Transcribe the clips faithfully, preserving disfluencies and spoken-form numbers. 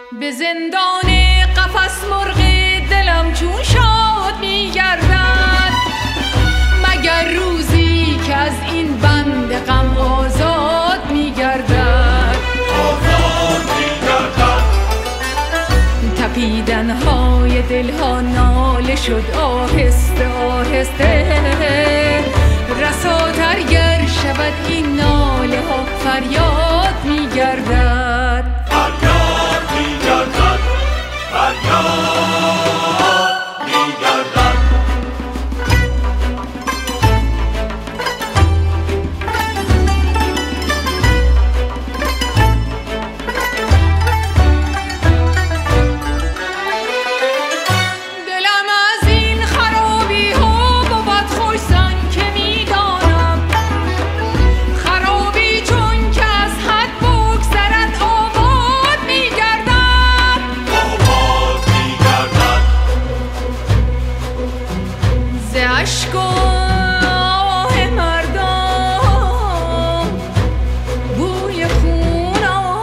به زندان قفس مرغ دلم چون شاد میگردد، مگر روزی که از این بند غم آزاد میگردد. آزاد میگردد. تپیدنهای دلها ناله شد آهسته آهسته، رساتر گر شود این ناله ها فریاد میگردد. فریاد میگردد. فریاد میگردد. دلم از این خرابی ها بود خوش‌سان که میدانم، خرابی چون که از حد بگذرد آباد میگردد. آباد میگردد. ز اشک و آه مردم بوی خون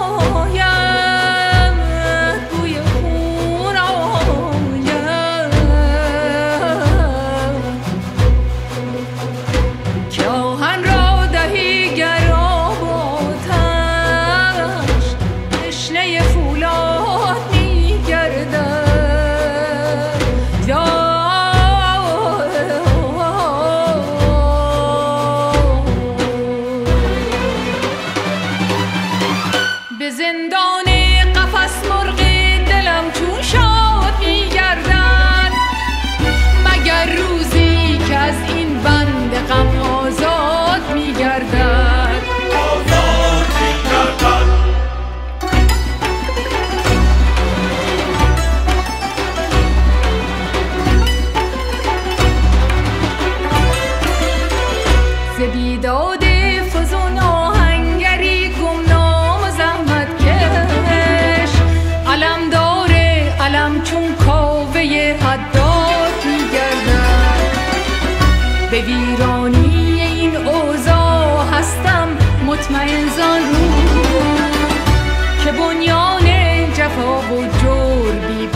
آید، بوی خون آید، که آهن را دهی گر آب و آتش، تشنه فولاد میگردد. یا به زندان قفس مرغ دلم چون شاد میگردد، مگر روزی که از این بند غم آزاد میگردد. آزاد میگردد. ز بیداد فزون آهنگری گمنام و زحمت کش، علم داره علم چون کاوه حداد میگردد. به ویرانی این اوضاع هستم مطمئن زان رو، که بنیان جفا و جور بی